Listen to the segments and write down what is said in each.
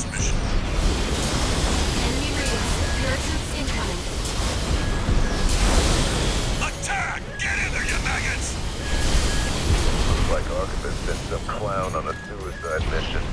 this mission. Enemy raids. Parachutes incoming. Attack! Get in there, you maggots! Looks like Archibus sent some clown on a suicide mission.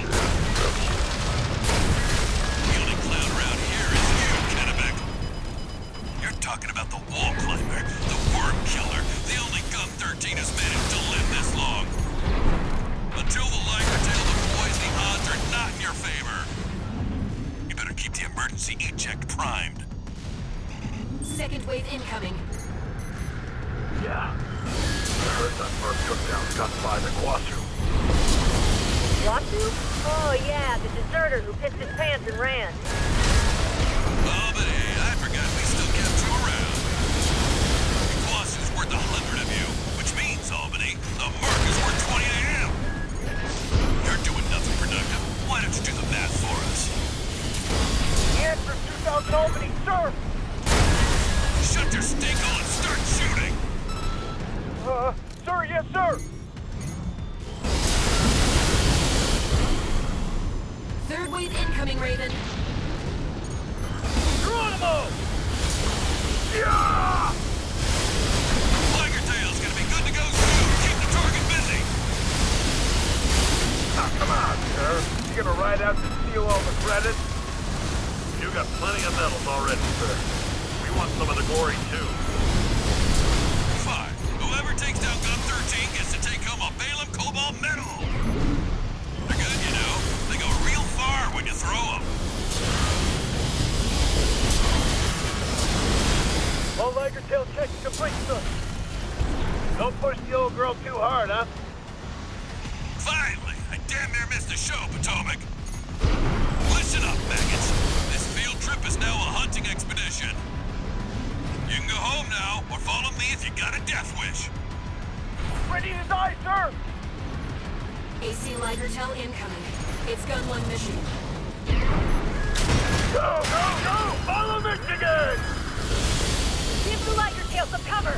The only clown around here is you, Kennebec. You're talking about the wall climber, the worm killer, the only Gun-13 who's managed to live this long. Until the Liger tail the boys, the odds are not in your favor. You better keep the emergency eject primed. Second wave incoming. Yeah. I heard that first took down gun by the Quasu. Quasu? Oh yeah, the deserter who pissed his pants and ran. Oh, but hey, I forgot we still kept you around. The Quasu's worth 100 of you, which means, Albany, the Merc is worth 20 of him. You're doing nothing productive. Why don't you do the math for us? The answer's 2,000 Albany, sir! Shut your stinkhole and start shooting! Sir, yes, sir! Third wave incoming, Raven. Geronimo! Yeah! Liger tail's gonna be good to go soon. Keep the target busy. Ah, come on, sir. You gonna ride out to steal all the credit? You got plenty of medals already, sir. We want some of the glory, too. Fine. Whoever takes down Gun-13 gets to take home a Balaam Cobalt medal. They're good, you know. They go real far when you throw them. All Liger tail checks complete, sir. Don't push the old girl too hard, huh? Finally! I damn near missed the show, Potomac. Listen up, maggots. This field trip is now a hunting expedition. You can go home now, or follow me if you got a death wish. Ready to die, sir! AC Liger tail incoming. It's Gun 1 mission. Go, go, go! Follow Michigan! Give the Liger tail some cover!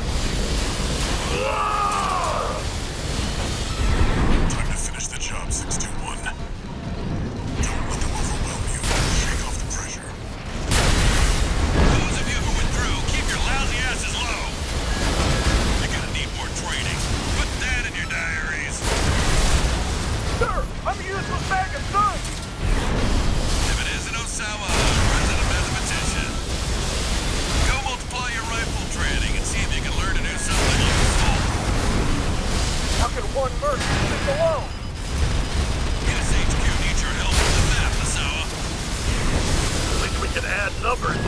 Time to finish the job, 621. Don't let them overwhelm you. Shake off the pressure. Those of you who went through, keep your lousy asses low. You're gonna need more training. Put that in your diaries. Sir, I'm a useless maggot, sir! If it isn't Osawa, resident mathematician. Go multiply your rifle training and see if you can learn to do something useful. How can one merc do this alone? SHQ needs your help with the map, Osawa. At least we can add numbers.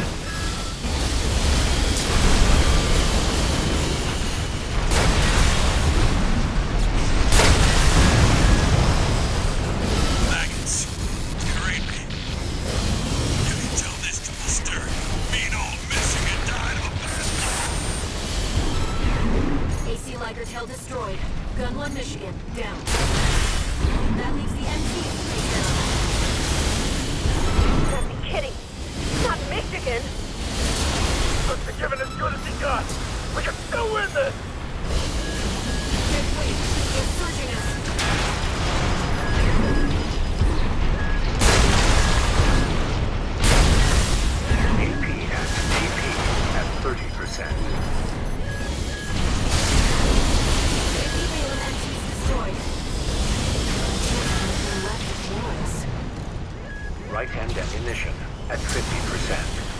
Maggots. Read me. You can tell this to Mr. Mean old Michigan died of a bad AC Liger tail destroyed. Gun 1 Michigan, down. That leaves the MT to take care of. You can't be kidding! Not Michigan! Must have given as good as he got. We can still win this! Fifth wave, it's surging us. AP at 30%. AC Balaam MT's destroyed. Nothing left of yours. Right-hand ammunition at 50%.